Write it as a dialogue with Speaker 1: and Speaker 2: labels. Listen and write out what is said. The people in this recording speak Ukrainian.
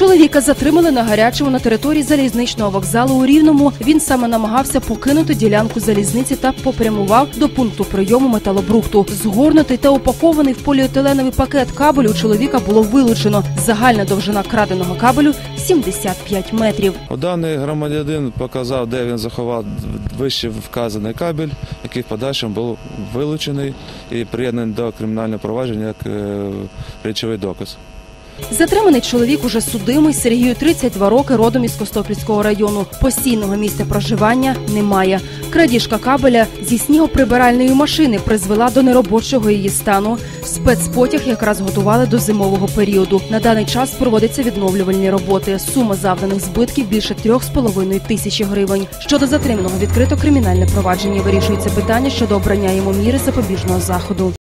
Speaker 1: Чоловіка затримали на гарячому на території залізничного вокзалу у Рівному. Він саме намагався покинути ділянку залізниці та попрямував до пункту прийому металобрухту. Згорнутий та упакований в поліетиленовий пакет кабелю у чоловіка було вилучено. Загальна довжина краденого кабелю – 75 метрів.
Speaker 2: Даний громадянин показав, де він заховав вище вказаний кабель, який в подальшому був вилучений і приєднаний до кримінального провадження як речовий доказ.
Speaker 1: Затриманий чоловік уже судимий, Сергію 32 роки, родом із Костопільського району. Постійного місця проживання немає. Крадіжка кабеля зі снігоприбиральної машини призвела до неробочого її стану. Спецпотяг якраз готували до зимового періоду. На даний час проводяться відновлювальні роботи. Сума завданих збитків більше 3,5 тисячі гривень. Щодо затриманого відкрито кримінальне провадження. Вирішується питання щодо обрання йому міри запобіжного заходу.